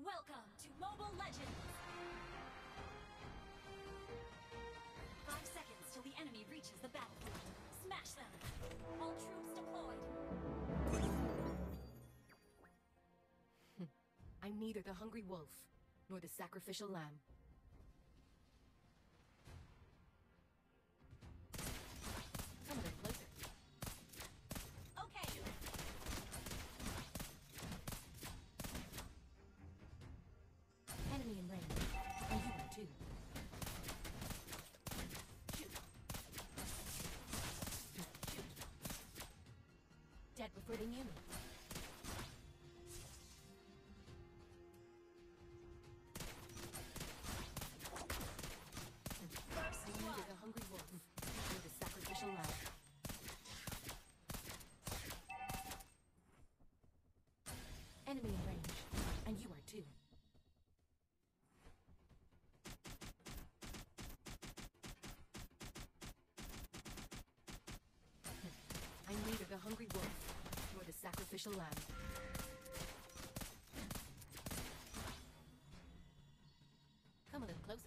Welcome to Mobile Legends! 5 seconds till the enemy reaches the battlefield. Smash them! All troops deployed! I'm neither the hungry wolf, nor the sacrificial lamb. Come a little closer. Okay! Enemy in range, and you are too. Shoot. Shoot. Dead before they knew me. I'm neither the hungry wolf, nor the sacrificial lamb. Enemy in range, and you are too. I'm neither the hungry wolf, nor the sacrificial lamb. Come a little closer.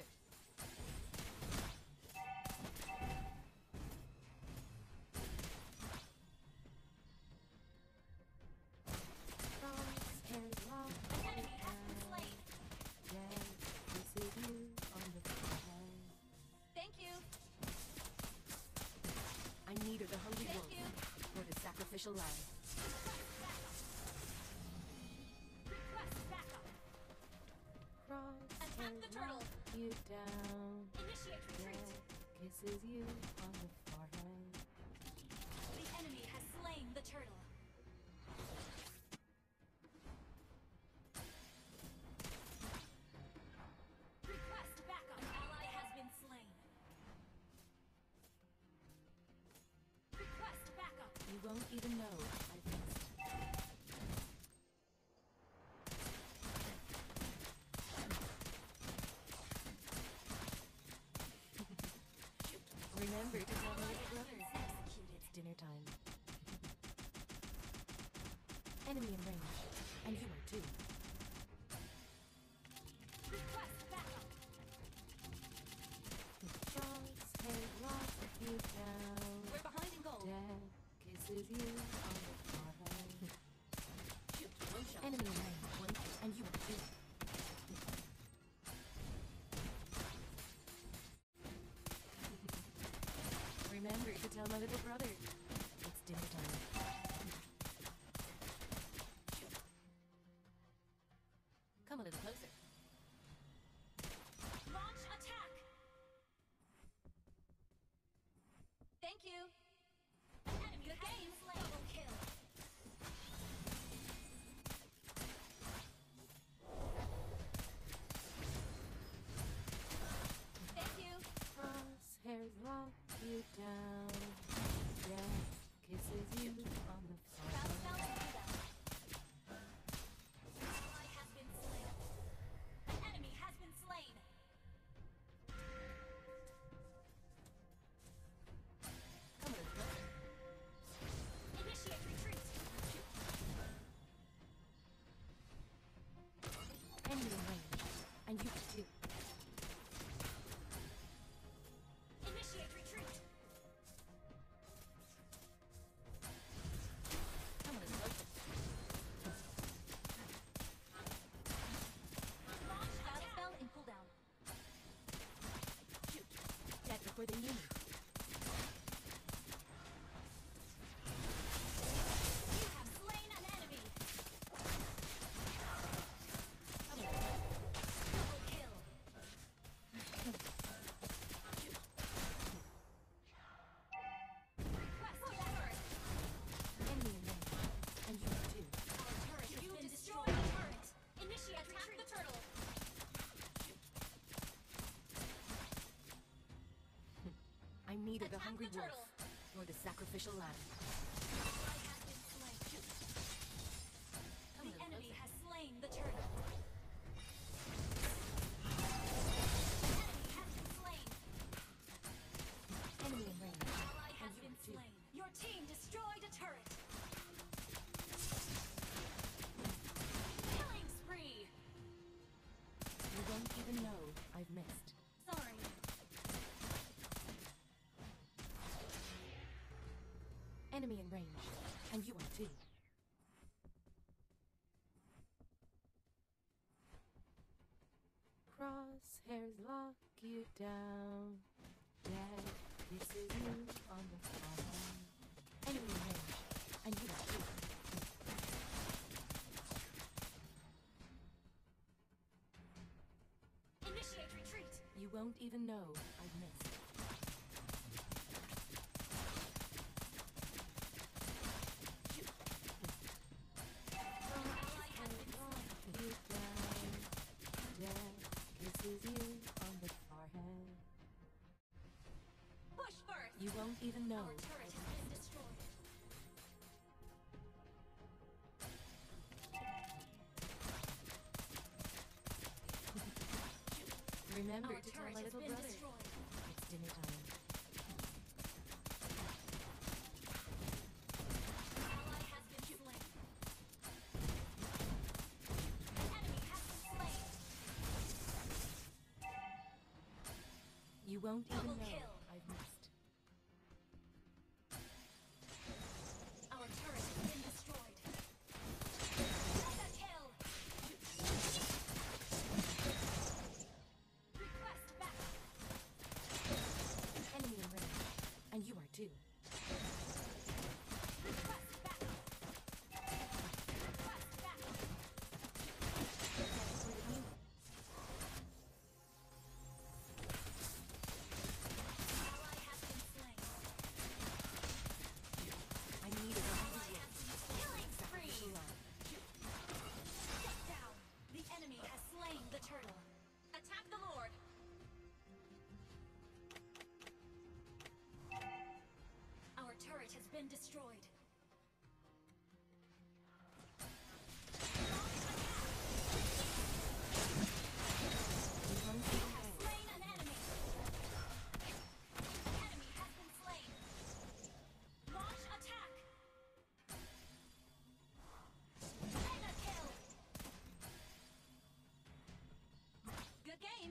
An enemy has been slain! Yeah, this is you on the fire. Thank you! I'm neither the hungry Thank wolf, you. nor the sacrificial lamb. Request backup! Cross Attack the turtle! you down. Initiate retreat! Kisses you on the forehead. The enemy has slain the turtle! Request backup! An ally has been slain! Request backup! You won't even know I've missed. Remember to tell my little brother. Executed! It's dinner time. Enemy in range, and you are too. Request backup! Crosshair lock you down. We're behind in gold! Dead kisses you on the forehead. Shoot! One shot! Enemy in range, one, and you are too. Remember to tell my little brother. It's dinner time. Come a little closer. Launch attack! Thank you! An enemy has slain! Double kill! Thank you! Crosshairs lock you down. Yeah, kisses you on the Bounce, forehead. bounce, rebound. An ally has been slain. An enemy has been slain. Come a little closer. Initiate retreat. Enemy in range, and you are too. Initiate retreat. Come a little closer. Launch battle spell in cooldown. Shoot. Dead before they knew me. You have slain an enemy. Come a little closer. Double kill. Request turret. Enemy in range, and you are too. Our turret has been destroyed. Turret. Initiate retreat. The turtle. I'm neither the Attack hungry the turtle. wolf, nor the sacrificial lamb. Ally has been slain. Come a The little enemy closer. has slain the turtle. Enemy has been slain. Enemy in range, Ally has and you been are too. slain. Your team destroyed a turret. Killing spree. Crosshairs lock you down. Dead kisses you on the forehead. Enemy range, and you are too. Initiate retreat. You won't even know I've missed. Ally has been slain. You down. Dead kisses you on the forehead. Push first. You won't even know. Our turret has been destroyed. Remember Our to tell turret my has little been brother. destroyed. It's dinner time. Ally has been slain. Enemy has been slain. You won't even Double know kill. I've missed. Our turret has been destroyed. Mega kill. Request backup. Enemy in range, and you are too. Request backup. Request backup. For the unit. Ally has been slain. I need a Ally round has been killing spree. sacrificial lamb. Shut down. The enemy has slain the turtle. Attack the Lord. Our turret has been destroyed. You won't You even have know. slain an enemy. Enemy has been slain. Launch attack. Mega kill. Good game.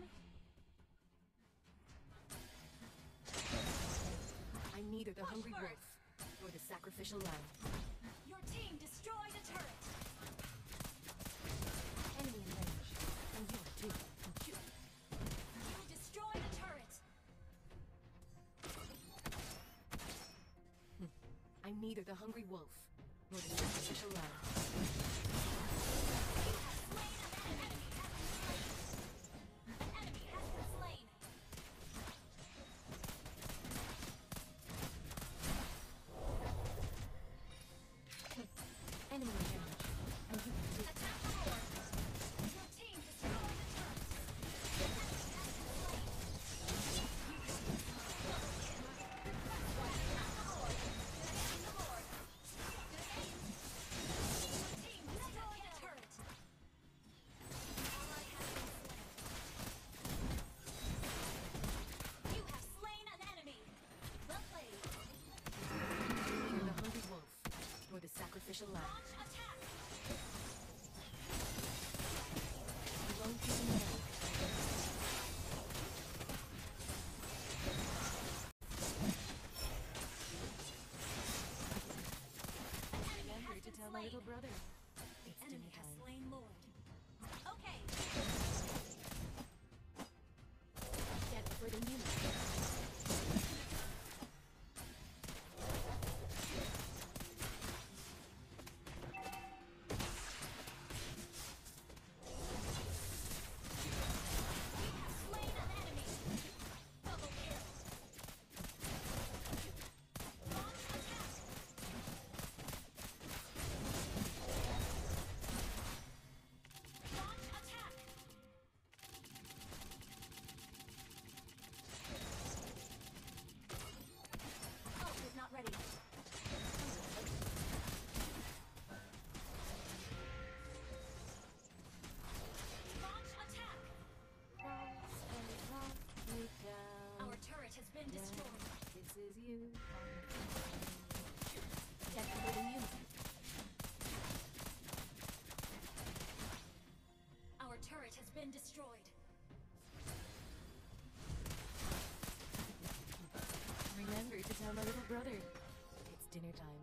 I'm neither the Push hungry first. wolf nor the sacrificial lamb. Your team destroyed a turret. Enemy in range, and you are too. You destroyed a turret. I'm neither the hungry wolf nor the sacrificial lamb. You have slain an enemy. An enemy has been slain. Enemy in range, and you are too. Attack the Lord. Your team destroyed a turret. An enemy has been slain. Double kill. Attack the Lord. Attack the Lord. Good aim. Your team destroyed a turret. Ally has been slain. You have slain an enemy. Well played. Neither the hungry wolf nor the sacrificial lamb. Launch attack. You won't even know. An enemy Remember has to been tell my slain. little brother. It's Enemy dinner has time. slain Lord. Okay. Get for the unit. You have slain an enemy. Double kill. Launch attack. Launch attack. Ult is not ready. Launch attack. Crosshairs lock you down. Our turret has been destroyed. Kisses you on the forehead. Get for the unit. Our turret has been destroyed. Remember to tell my little brother. It's dinner time.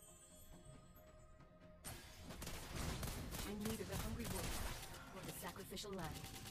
I'm neither the hungry wolf nor the sacrificial shall land.